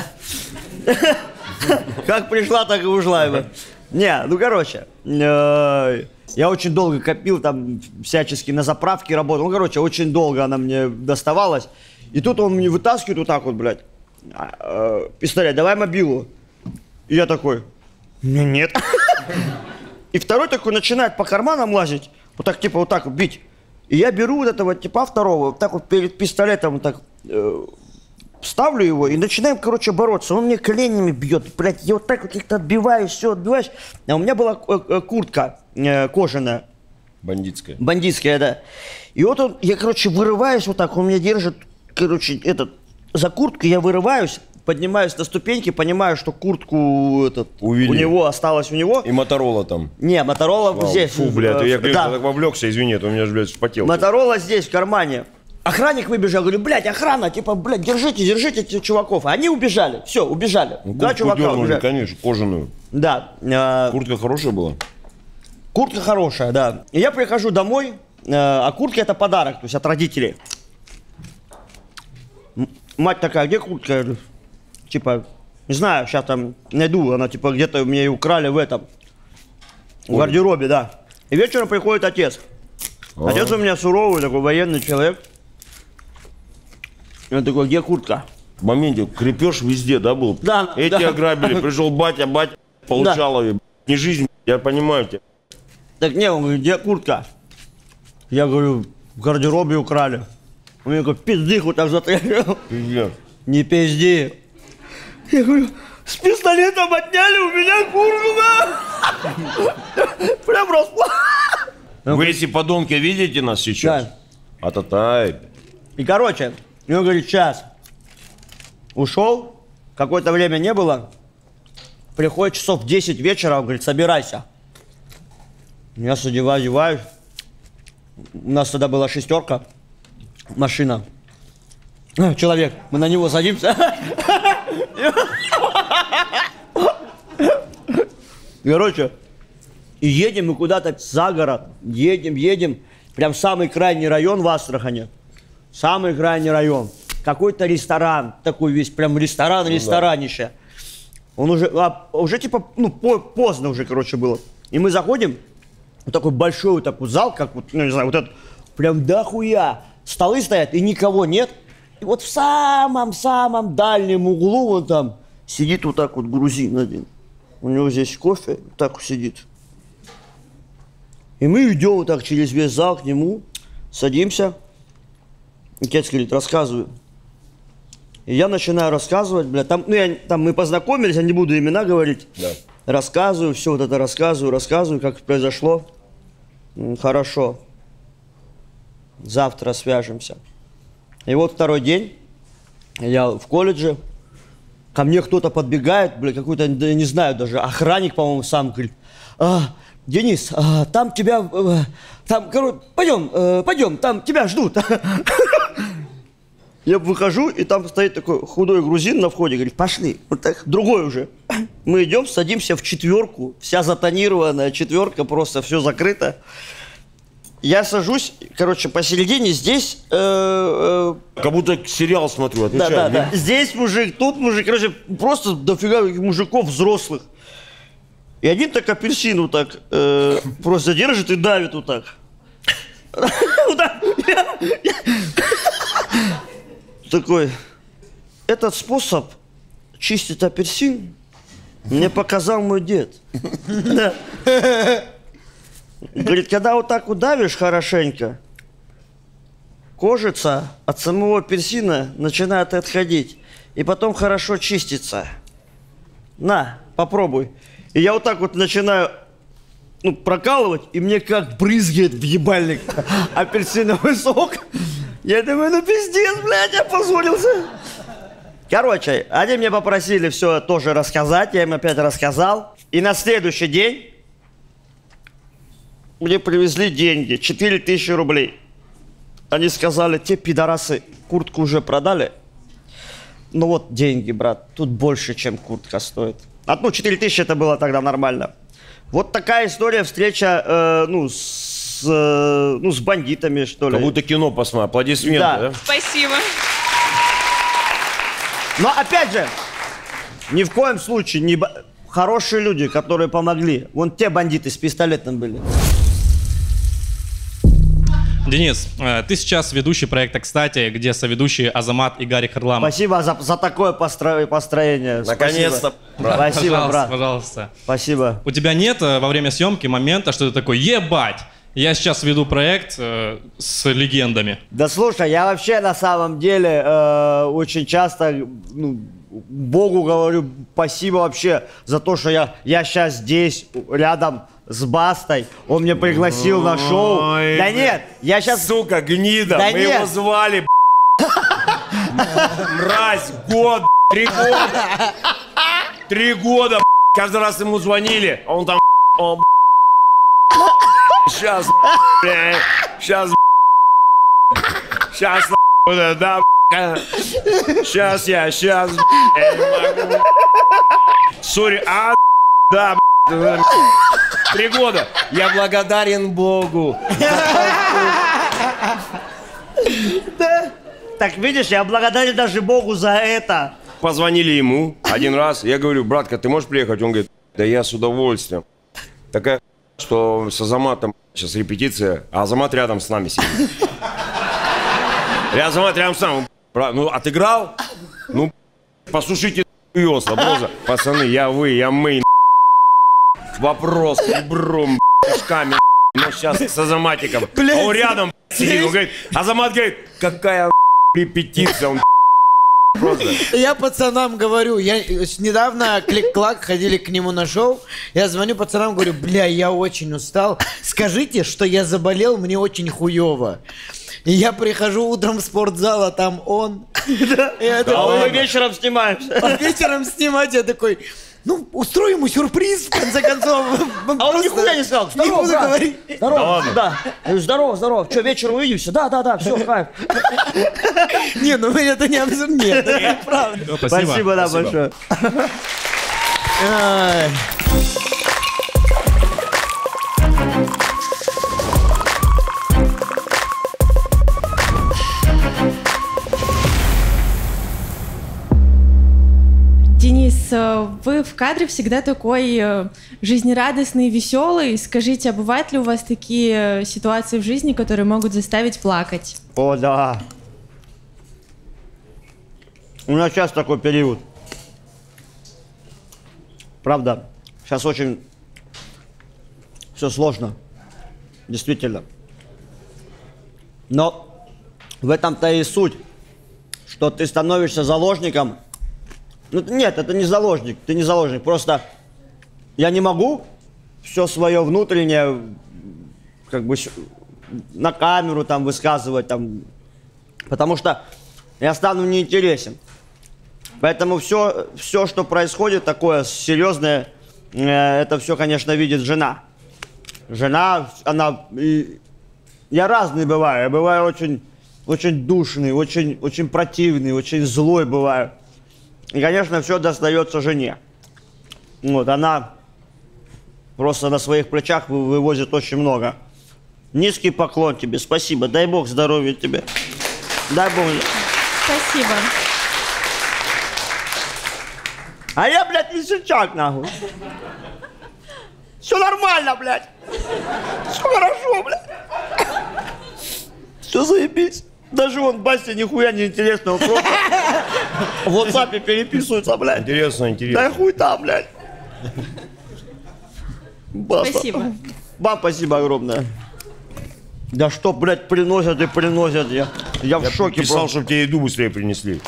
[SPEAKER 2] Как пришла, так и ушла. Не, ну короче, я очень долго копил, там всячески на заправке работал. Ну короче, очень долго она мне доставалась. И тут он мне вытаскивает вот так вот, блядь, пистолет, давай мобилу. И я такой, нет. И второй такой начинает по карманам лазить, вот так типа вот так вот бить. И я беру вот этого типа второго, вот так вот перед пистолетом вот так ставлю его и начинаем, короче, бороться. Он мне коленями бьет, блядь, я вот так вот их отбиваюсь, все отбиваюсь. А у меня была куртка кожаная.
[SPEAKER 5] Бандитская.
[SPEAKER 2] Бандитская, да. И вот он, я, короче, вырываюсь вот так, он меня держит, короче, за куртку, я вырываюсь, поднимаюсь на ступеньки, понимаю, что куртку у него осталось у него.
[SPEAKER 5] И Моторола там.
[SPEAKER 2] Не, Моторола здесь.
[SPEAKER 5] Фу, блядь, я так вовлекся, извини, это у меня же, блядь, вспотел.
[SPEAKER 2] Моторола здесь, в кармане. Охранник выбежал, говорю, блядь, охрана, типа, блядь, держите этих чуваков. Они убежали, все, убежали.
[SPEAKER 5] Ну,
[SPEAKER 2] два чувака
[SPEAKER 5] дернули,
[SPEAKER 2] убежали.
[SPEAKER 5] конечно, кожаную.
[SPEAKER 2] Да.
[SPEAKER 5] Куртка хорошая была?
[SPEAKER 2] Куртка хорошая, да. И я прихожу домой, а куртка это подарок, то есть от родителей. Мать такая, где куртка? Я говорю, типа, не знаю, сейчас там найду, она типа где-то у меня ее украли в этом, в гардеробе, да. И вечером приходит отец. Отец у меня суровый, такой военный человек. И он такой, где куртка?
[SPEAKER 5] В моменте крепеж везде, да, был?
[SPEAKER 2] Да.
[SPEAKER 5] Эти ограбили, пришел батя получал ее. Не жизнь, я понимаю тебя.
[SPEAKER 2] Так не, он говорит, где куртка? Я говорю, в гардеробе украли. Он мне говорит, пизди хоть так затрясил.
[SPEAKER 5] Пиздец.
[SPEAKER 2] Не пизди. Я говорю, с пистолетом отняли у меня куртку. Прям расплакал.
[SPEAKER 5] Вы эти подонки видите нас сейчас?
[SPEAKER 2] Да.
[SPEAKER 5] А-та-тай.
[SPEAKER 2] И короче, он говорит, сейчас. Ушел, какое-то время не было. Приходит часов в 10 вечера, он говорит, собирайся. Я одеваюсь. У нас тогда была 6, машина. Человек, мы на него садимся. Короче, и едем мы куда-то за город. Едем. Прям в самый крайний район в Астрахани. Самый крайний район. Какой-то ресторан. Такой весь прям ресторанище. Он уже типа, ну, поздно уже, короче, было. И мы заходим, вот такой большой вот такой зал, как вот, ну, не знаю, вот этот, прям дохуя. Столы стоят, и никого нет. И вот в самом дальнем углу вот там сидит вот так вот грузин один. У него здесь кофе, вот так вот сидит. И мы идем вот так через весь зал к нему, садимся. И отец говорит, рассказываю. И я начинаю рассказывать, блядь, там мы познакомились, я не буду имена говорить.
[SPEAKER 5] Да.
[SPEAKER 2] Рассказываю, все вот это рассказываю, как произошло. Хорошо. Завтра свяжемся. И вот второй день, я в колледже, ко мне кто-то подбегает, блядь, какой-то, не знаю даже, охранник, по-моему, сам говорит, Денис, там тебя, там, короче, пойдем, там тебя ждут. Я выхожу, и там стоит такой худой грузин на входе, говорит, пошли, вот так, другой уже. Мы идем, садимся в 4, вся затонированная 4, просто все закрыто. Я сажусь, короче, посередине, здесь...
[SPEAKER 5] Как будто сериал смотрю, отвечаю.
[SPEAKER 2] Да. Здесь мужик, тут мужик, короче, просто дофига мужиков взрослых. И один так апельсин вот так просто держит и давит вот так. Такой, этот способ чистить апельсин мне показал мой дед. Говорит, когда вот так вот давишь хорошенько, кожица от самого апельсина начинает отходить. И потом хорошо чистится. На, попробуй. И я вот так вот начинаю прокалывать, и мне как брызгает в ебальник апельсиновый сок. Я думаю, ну пиздец, блядь, я позорился. Короче, они меня попросили все тоже рассказать, я им опять рассказал. И на следующий день мне привезли деньги, 4000 рублей. Они сказали, те пидорасы куртку уже продали. Ну вот деньги, брат, тут больше, чем куртка стоит. 4000 это было тогда нормально. Вот такая история, встреча, с бандитами, что ли.
[SPEAKER 5] Как будто кино посмотрел. Аплодисменты, да?
[SPEAKER 14] Спасибо.
[SPEAKER 2] Но опять же, ни в коем случае не хорошие люди, которые помогли. Вон те бандиты с пистолетом были.
[SPEAKER 15] Денис, ты сейчас ведущий проекта «Кстати», где соведущие Азамат и Гарик Харламов.
[SPEAKER 2] Спасибо за такое построение.
[SPEAKER 5] Наконец-то.
[SPEAKER 2] Спасибо, брат.
[SPEAKER 15] Пожалуйста.
[SPEAKER 2] Спасибо.
[SPEAKER 15] У тебя нет во время съемки момента, что ты такой: ебать, я сейчас веду проект с легендами?
[SPEAKER 2] Да слушай, я вообще на самом деле очень часто Богу говорю спасибо вообще за то, что я сейчас здесь, рядом с Бастой. Он меня пригласил на шоу.
[SPEAKER 5] Ой,
[SPEAKER 2] да нет, я сейчас...
[SPEAKER 5] Сука, гнида,
[SPEAKER 2] да
[SPEAKER 5] мы
[SPEAKER 2] нет.
[SPEAKER 5] его звали, мразь, год, 3 года. 3 года, каждый раз ему звонили, а он там, сейчас, сейчас, да, сейчас я не могу. Сори, да, 3 года. Я благодарен Богу.
[SPEAKER 2] Да. Так видишь, я благодарен даже Богу за это.
[SPEAKER 5] Позвонили ему 1 раз. Я говорю: братка, ты можешь приехать? Он говорит: да я с удовольствием. Такая, что с Азаматом сейчас репетиция, а Азамат рядом с нами сидит. Азамат рядом с нами. Ну, отыграл? Ну, послушайте, просто. Пацаны, я мы. Вопрос ребром, кишками, но сейчас с Азаматиком. А он рядом сидит, он говорит, Азамат говорит: какая репетиция, он просто.
[SPEAKER 4] Я пацанам говорю, я недавно клик-клак ходили к нему на шоу, я звоню пацанам, говорю: бля, я очень устал, скажите, что я заболел, мне очень хуёво. И я прихожу утром в спортзал, а там он.
[SPEAKER 2] Мы вечером снимаемся.
[SPEAKER 4] Вечером снимать, я такой: ну, устрой ему сюрприз, в конце концов.
[SPEAKER 2] А он нихуя не сказал. Здорово, брат. Здорово, да. Здорово. Че, вечером увидимся? Да, все, кайф.
[SPEAKER 4] Не, ну это не обзор, нет, это правда.
[SPEAKER 2] Спасибо, да, большое.
[SPEAKER 16] Денис, вы в кадре всегда такой жизнерадостный, веселый. Скажите, а бывают ли у вас такие ситуации в жизни, которые могут заставить плакать?
[SPEAKER 2] О, да. У меня сейчас такой период. Правда, сейчас очень все сложно. Действительно. Но в этом-то и суть, что ты становишься заложником. Ну, нет, это не заложник, ты не заложник. Просто я не могу все свое внутреннее как бы на камеру там высказывать, там, потому что я стану неинтересен. Поэтому все, что происходит такое серьезное, это все, конечно, видит жена. Жена, она... Я разный бываю. Я бываю очень душный, очень противный, очень злой бываю. И, конечно, все достается жене. Вот, она просто на своих плечах вывозит очень много. Низкий поклон тебе, спасибо. Дай Бог здоровья тебе. Дай Бог.
[SPEAKER 16] Спасибо.
[SPEAKER 2] А я, блядь, весельчак, нахуй. Все нормально, блядь. Все хорошо, блядь. Все заебись. Даже вон Басте нихуя не интересно, он просто в WhatsApp переписывается, блядь.
[SPEAKER 5] Интересно.
[SPEAKER 2] Да хуй там, блядь. Баста.
[SPEAKER 16] Спасибо.
[SPEAKER 2] Вам спасибо огромное. Да что, блядь, приносят и приносят. Я в шоке.
[SPEAKER 5] Писал,
[SPEAKER 2] просто.
[SPEAKER 5] чтобы тебе еду быстрее принесли.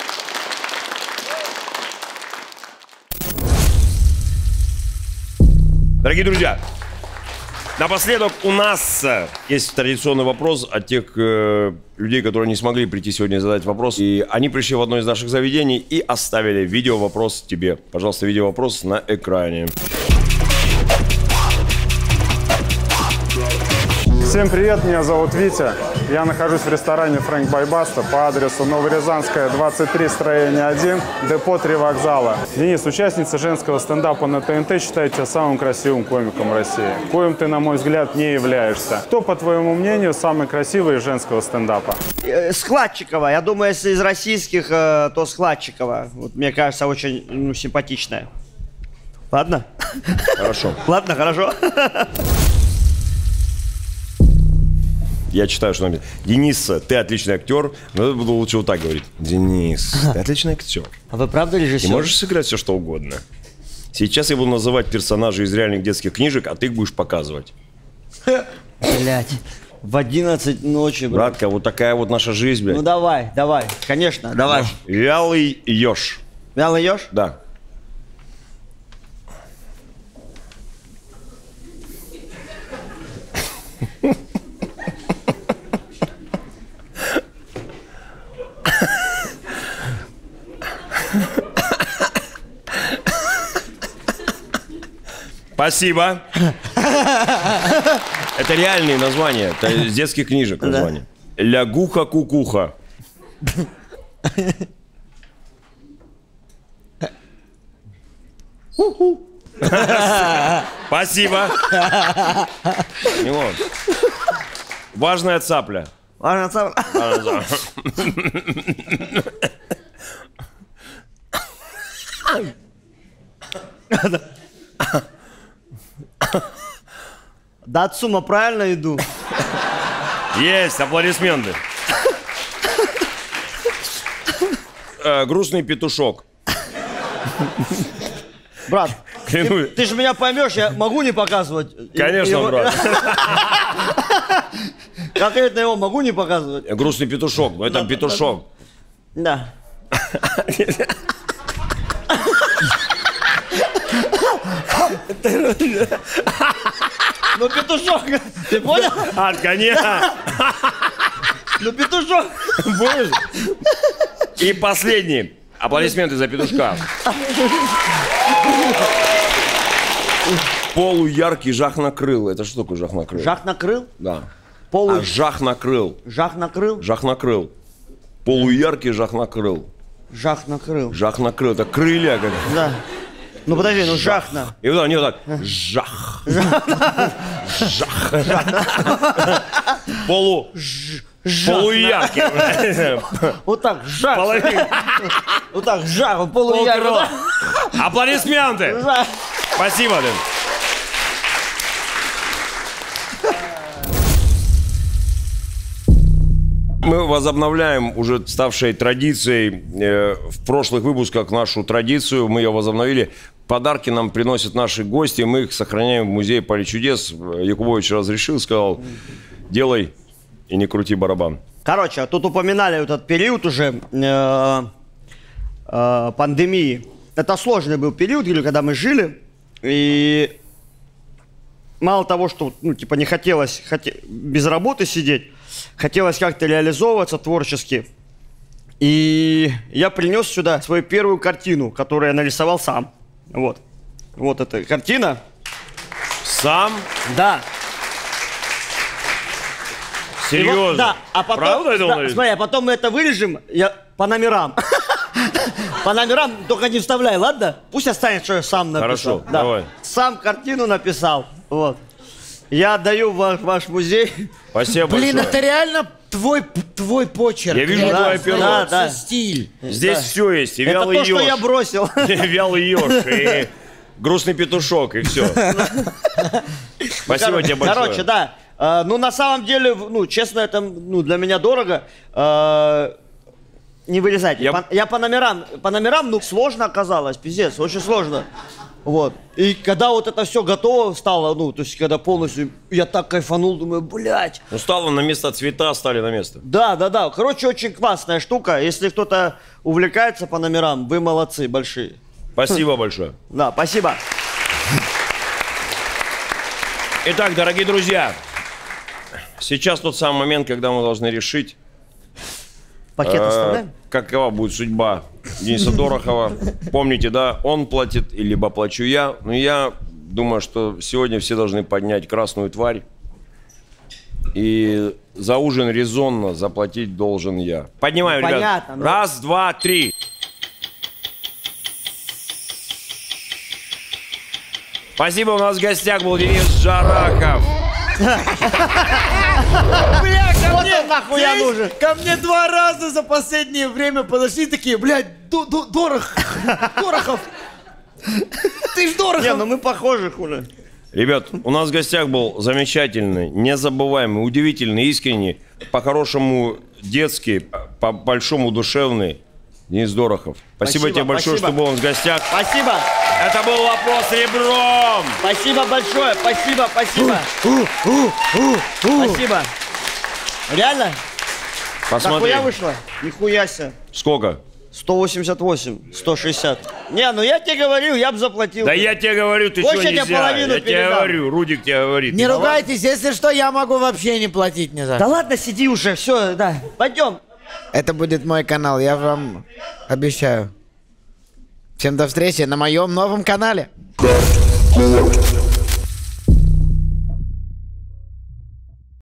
[SPEAKER 5] Дорогие друзья, напоследок у нас есть традиционный вопрос от тех людей, которые не смогли прийти сегодня и задать вопрос. И они пришли в одно из наших заведений и оставили видео-вопрос тебе. Пожалуйста, видео-вопрос на экране.
[SPEAKER 17] К Всем привет, меня зовут Витя. Я нахожусь в ресторане Фрэнк бай Баста по адресу Новорязанская, 23, строение 1, депо 3 вокзала. Денис, участница женского стендапа на ТНТ считает тебя самым красивым комиком России. Коим ты, на мой взгляд, не являешься. Кто, по твоему мнению, самый красивый из женского стендапа?
[SPEAKER 2] Складчикова. Я думаю, если из российских, то Складчикова. Вот, мне кажется, очень симпатичная. Ладно?
[SPEAKER 5] Хорошо.
[SPEAKER 2] Ладно, хорошо.
[SPEAKER 5] Я читаю, что написано. Денис, ты отличный актер, но я буду лучше вот так говорить. Денис, ты отличный актер.
[SPEAKER 2] А вы правда режиссер?
[SPEAKER 5] Ты можешь сыграть все, что угодно. Сейчас я буду называть персонажей из реальных детских книжек, а ты их будешь показывать.
[SPEAKER 2] Блять. В 11 ночи, брат.
[SPEAKER 5] Братка, вот такая вот наша жизнь, блядь.
[SPEAKER 2] Ну давай, конечно, давай.
[SPEAKER 5] Вялый еж.
[SPEAKER 2] Вялый еж?
[SPEAKER 5] Да. Спасибо. Это реальные названия. Это из детских книжек названия. Лягуха-кукуха. Спасибо. Важная цапля.
[SPEAKER 2] Важная цапля. Да, Ацума, правильно иду?
[SPEAKER 5] Есть, аплодисменты. Грустный петушок.
[SPEAKER 2] Брат, ты же меня поймешь, я могу не показывать?
[SPEAKER 5] Конечно, брат.
[SPEAKER 2] Конкретно его могу не показывать?
[SPEAKER 5] Грустный петушок, но это петушок.
[SPEAKER 2] Да. Ну, петушок, ты понял?
[SPEAKER 5] От коня.
[SPEAKER 2] Ну, петушок.
[SPEAKER 5] Будешь? И последний. Аплодисменты за петушка. Полуяркий жах накрыл. Это что такое жах накрыл?
[SPEAKER 2] Жах накрыл?
[SPEAKER 5] Да. А жах накрыл.
[SPEAKER 2] Жах накрыл?
[SPEAKER 5] Жах накрыл. Полуяркий жах накрыл.
[SPEAKER 2] Жах накрыл.
[SPEAKER 5] Жах накрыл. Это крылья как.
[SPEAKER 2] Да. Ну подожди, ну жахна.
[SPEAKER 5] И вот не вот так. Жах. Жах. Полуяркий.
[SPEAKER 2] Вот так, жах. Вот так, жах, полуяркий.
[SPEAKER 5] Аплодисменты. Спасибо, Дэн. Мы возобновляем уже ставшей традицией в прошлых выпусках нашу традицию. Мы ее возобновили. Подарки нам приносят наши гости. Мы их сохраняем в музее поле чудес. Якубович разрешил, сказал, делай и не крути барабан.
[SPEAKER 2] Короче, тут упоминали этот период уже пандемии. Это сложный был период, когда мы жили. И мало того, что типа не хотелось без работы сидеть, хотелось как-то реализовываться творчески. И я принес сюда свою первую картину, которую я нарисовал сам. Вот. Вот эта картина.
[SPEAKER 5] Сам?
[SPEAKER 2] Да.
[SPEAKER 5] Серьезно?
[SPEAKER 2] Да. А потом,
[SPEAKER 5] правда это он?
[SPEAKER 2] Смотри, а потом мы это вырежем по номерам. По номерам только не вставляй, ладно? Пусть останется, что я сам написал.
[SPEAKER 5] Хорошо, давай.
[SPEAKER 2] Сам картину написал. Вот. Я отдаю в ваш музей.
[SPEAKER 5] Спасибо
[SPEAKER 4] Блин,
[SPEAKER 5] большое.
[SPEAKER 4] это реально твой почерк.
[SPEAKER 5] Я вижу твой перо.
[SPEAKER 2] Да.
[SPEAKER 4] Стиль.
[SPEAKER 5] Здесь все есть. И
[SPEAKER 2] это
[SPEAKER 5] вялый
[SPEAKER 2] то, что я бросил.
[SPEAKER 5] Вялый еж, и грустный петушок, и все. Спасибо тебе большое.
[SPEAKER 2] Короче, да. Ну, на самом деле, честно, это для меня дорого. Не вырезайте. Я по номерам, сложно оказалось, пиздец, очень сложно. Вот. И когда вот это все готово стало, то есть когда полностью, я так кайфанул, думаю, блядь.
[SPEAKER 5] Ну, стало на место, цвета стали на место.
[SPEAKER 2] Да. Короче, очень классная штука. Если кто-то увлекается по номерам, вы молодцы, большие.
[SPEAKER 5] Спасибо большое.
[SPEAKER 2] Да, спасибо.
[SPEAKER 5] Итак, дорогие друзья, сейчас тот самый момент, когда мы должны решить,
[SPEAKER 2] пакет оставляем?
[SPEAKER 5] Какова будет судьба Дениса Дорохова. Помните, да, он платит, либо плачу я. Но я думаю, что сегодня все должны поднять красную тварь. И за ужин резонно заплатить должен я. Поднимаем,
[SPEAKER 2] Ну,
[SPEAKER 5] ребят.
[SPEAKER 2] понятно, ну.
[SPEAKER 5] Раз, два, три. Спасибо, у нас в гостях был Денис Жарахов.
[SPEAKER 4] Бля,
[SPEAKER 2] Вот он нахуй я нужен.
[SPEAKER 4] ко мне 2 раза за последнее время подошли такие, блядь, Дорохов. Ты ж Дорохов.
[SPEAKER 2] Не, ну мы похожи, хули.
[SPEAKER 5] Ребят, у нас в гостях был замечательный, незабываемый, удивительный, искренний, по-хорошему детский, по-большому душевный Денис Дорохов. Спасибо тебе большое, что был у нас в гостях.
[SPEAKER 2] Спасибо.
[SPEAKER 5] Это был вопрос ребром.
[SPEAKER 2] Спасибо большое. Спасибо. Спасибо. Реально?
[SPEAKER 5] Посмотри.
[SPEAKER 2] Нахуя вышло? Нихуя себе.
[SPEAKER 5] Сколько?
[SPEAKER 2] 188, 160. Не, ну я тебе говорил, я бы заплатил.
[SPEAKER 5] Да я тебе говорю, ты что
[SPEAKER 2] Хочешь, я тебе
[SPEAKER 5] нельзя?
[SPEAKER 2] половину
[SPEAKER 5] Я тебе
[SPEAKER 2] передам?
[SPEAKER 5] говорю, Рудик тебе говорит.
[SPEAKER 4] Не ругайтесь, если что, я могу вообще не платить ни за
[SPEAKER 2] Да
[SPEAKER 4] что.
[SPEAKER 2] ладно, сиди уже, все, да. Пойдем.
[SPEAKER 3] Это будет мой канал, я вам обещаю. Всем до встречи на моем новом канале.